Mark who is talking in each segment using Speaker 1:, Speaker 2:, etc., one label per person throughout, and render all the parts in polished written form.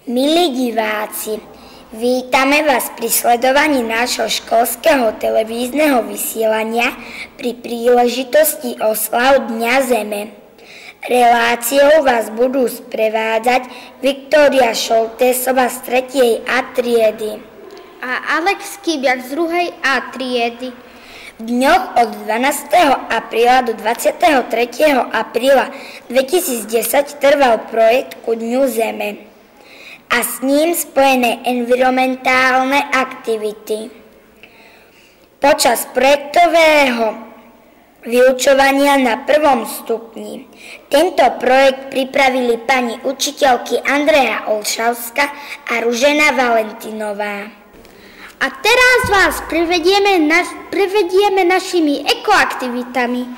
Speaker 1: Milí diváci, vítame vás pri sledovaní nášho školského televízneho vysielania pri príležitosti oslav Dňa Zeme. Reláciou vás budú sprevádzať Viktória Šoltésová z 3. A triedy
Speaker 2: a Alex Kybiak z 2. A triedy.
Speaker 1: V dňoch od 12. apríla do 23. apríla 2010 trval projekt Ku Dňu Zeme a s ním spojené environmentálne aktivity. Počas projektového vyučovania na 1. stupni tento projekt pripravili pani učiteľky Andrea Olšavská a Ružena Valentinová.
Speaker 2: A teraz vás prevedieme našimi ekoaktivitami.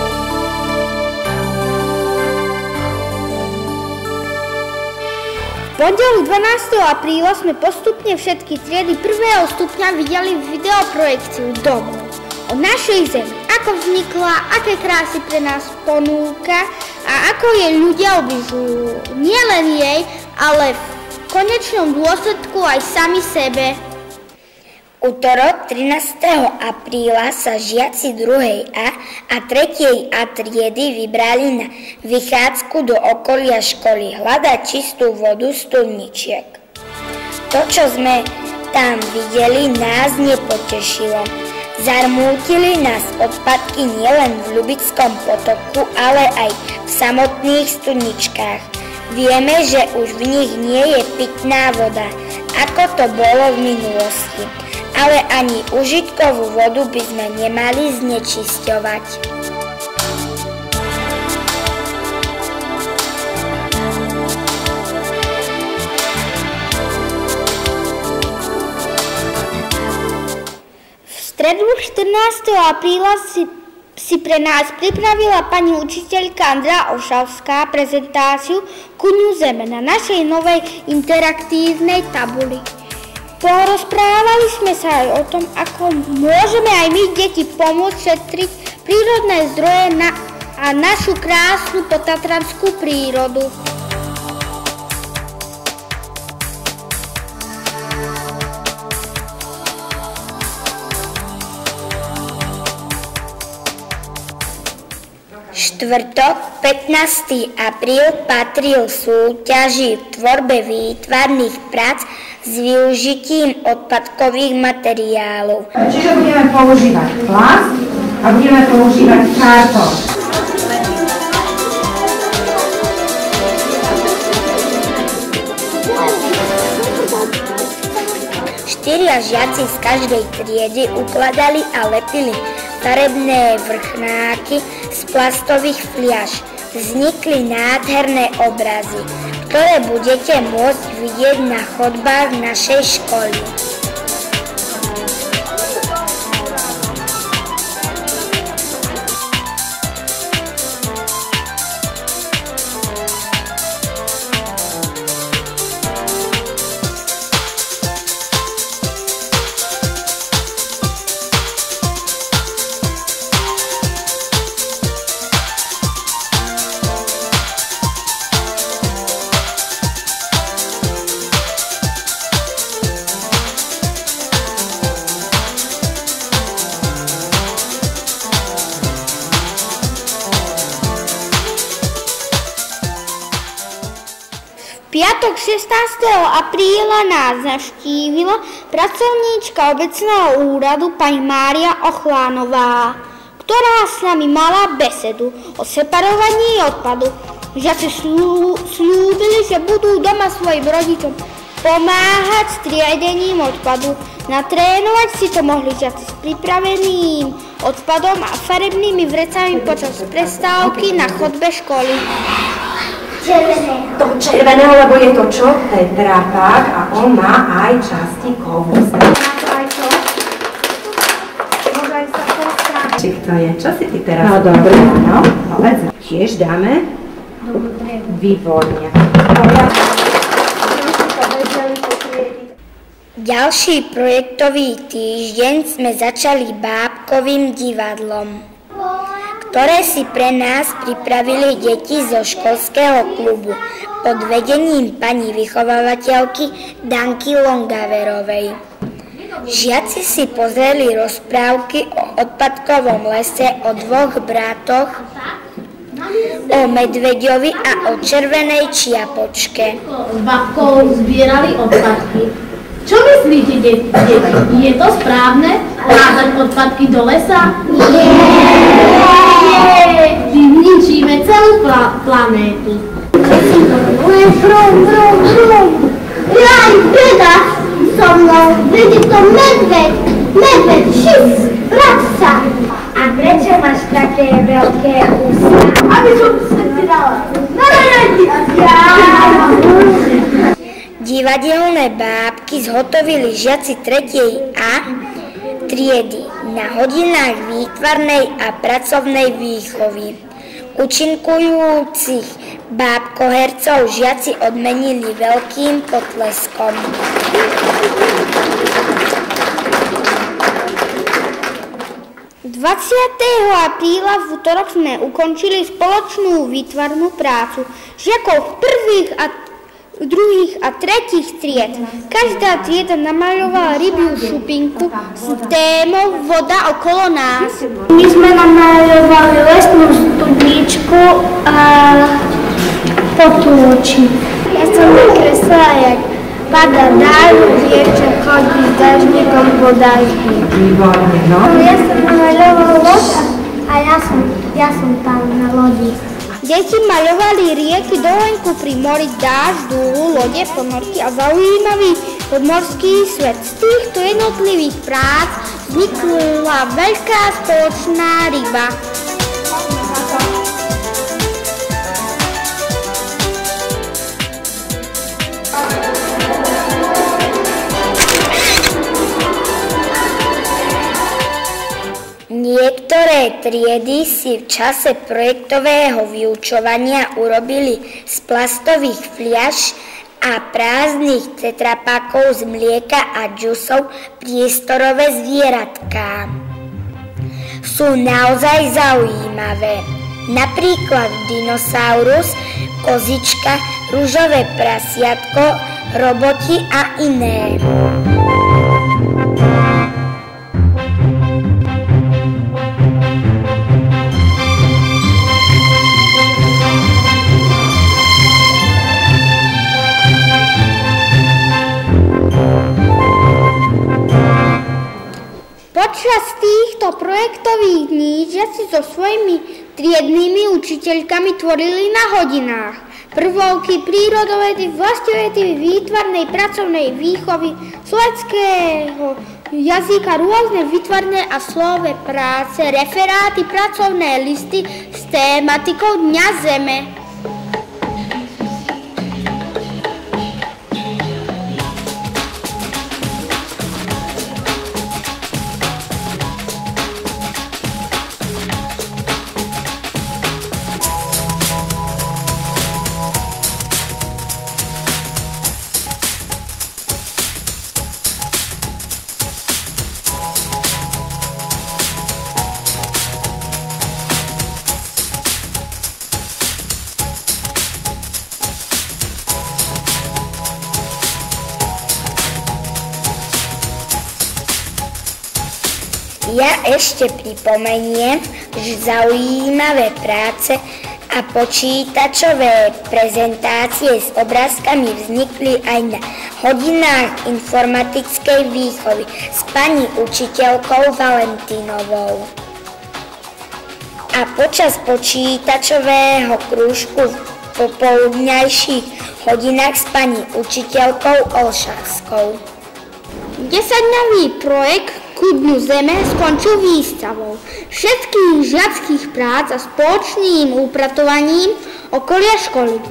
Speaker 2: V pondelok 12. apríla sme postupne všetky triedy 1. stupňa videli videoprojekciu Domov o našej Zemi, ako vznikla, aké krásy pre nás ponúka a ako jej ľudia obližujú. Nielen jej, ale v konečnom dôsledku aj sami sebe.
Speaker 1: Utorok 13. apríla sa žiaci 2. a 3. A triedy vybrali na vychádzku do okolia školy hľadať čistú vodu z studničiek. To, čo sme tam videli, nás nepotešilo. Zarmútili nás odpadky nielen v Ľubickom potoku, ale aj v samotných studničkách. Vieme, že už v nich nie je pitná voda, ako to bolo v minulosti. Ale ani užitkovú vodu by sme nemali znečisťovať.
Speaker 2: V stredu 14. apríla si pre nás pripravila pani učiteľka Andrea Olšavská prezentáciu Ku Dňu Zeme na našej novej interaktívnej tabuli. Porozprávali sme sa aj o tom, ako môžeme aj my, deti, pomôcť šetriť prírodné zdroje a našu krásnu potatranskú prírodu.
Speaker 1: Štvrtok, 15. apríl, patril súťaži v tvorbe výtvarných prác s využitím odpadkových materiálov.
Speaker 3: Čiže budeme používať plast a budeme používať kartón.
Speaker 1: Štyria žiaci z každej triedy ukladali a lepili farebné vrchnáky z plastových fliaš. Vznikli nádherné obrazy, ktoré budete môcť vidieť na chodbách našej školy.
Speaker 2: Piatok 16. apríla nás navštívila pracovníčka obecného úradu pani Mária Ochlánová, ktorá s nami mala besedu o separovaní odpadu. Žiaci slúbili, že budú doma svojim rodičom pomáhať s triedením odpadu. Natrénovať si to mohli žiaci s pripraveným odpadom a farebnými vrecami počas prestávky na chodbe školy.
Speaker 3: To červeného, lebo je to čo? Tetrapák a on má aj časti kovu. Či to je? Čo si ty teraz? No dobre. No, povedz. Tiež dáme? Dobre. Výborne.
Speaker 1: Ďalší projektový týždeň sme začali bábkovým divadlom, ktoré si pre nás pripravili deti zo školského klubu pod vedením pani vychovávateľky Danky Longaverovej. Žiaci si pozreli rozprávky o odpadkovom lese, o dvoch bratoch, o medveďovi a o červenej čiapočke.
Speaker 4: S babkou zbierali odpadky. Čo myslíte, deti? Je to správne? Házať odpadky do lesa? Nie! Tým ničíme celú planétu.
Speaker 2: Jaj, beda so mnou, vidí to medveď, šis, vrať sa.
Speaker 1: A prečo máš také veľké ústa?
Speaker 2: Aby som sa ti dala.
Speaker 1: Divadelné bábky zhotovili žiaci 3. A triedy na hodinách výtvarnej a pracovnej výchovy. Účinkujúcich bábkohercov žiaci odmenili veľkým potleskom.
Speaker 2: apríla v útorok sme ukončili spoločnú výtvarnú prácu žiakov prvých a druhých a tretích tried. Každá trieda namaľovala rybiu šupinku s témou Voda okolo nás.
Speaker 5: My sme namaľovali lesnú studničku a potôčnik. Ja som nakreslila, jak pada dáž, dievča chodí s dažníkom po daždi.
Speaker 3: Výborne, no.
Speaker 5: Ja som namaľovala loď a ja som tam na lodi.
Speaker 2: Deti maľovali rieky, dovolenku pri mori, dáždu, lode, ponorky a zaujímavý podmorský svet. Z týchto jednotlivých prác vznikla veľká spoločná ryba.
Speaker 1: Niektoré triedy si v čase projektového vyučovania urobili z plastových fliaš a prázdnych tetrapakov z mlieka a džusov priestorové zvieratká. Sú naozaj zaujímavé. Napríklad dinosaurus, kozička, ružové prasiatko, roboti a iné.
Speaker 2: Počas týchto projektových dní žiaci so svojimi triednymi učiteľkami tvorili na hodinách prvovky prírodovedy, vlastivedy, výtvarnej pracovnej výchovy, slovenského jazyka, rôzne výtvarné a slové práce, referáty, pracovné listy s tématikou Dňa Zeme.
Speaker 1: Ja ešte pripomeniem, že zaujímavé práce a počítačové prezentácie s obrázkami vznikli aj na hodinách informatickej výchovy s pani učiteľkou Valentínovou. A počas počítačového krúžku v popoludňajších hodinách s pani učiteľkou Olšarskou.
Speaker 2: 10-dňový projekt Ku Dňu Zeme skončil výstavou všetkých žiackých prác a spoločným upratovaním okolia školy.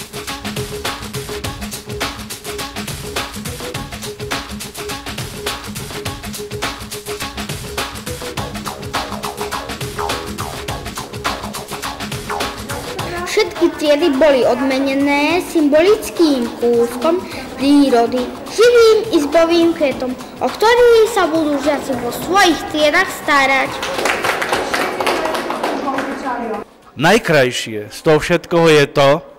Speaker 2: Všetky triedy boli odmenené symbolickým kúskom prírody, živým izbovým kvetom, o ktorý sa budú žiaci vo svojich triedách starať.
Speaker 6: Najkrajšie z toho všetkoho je to,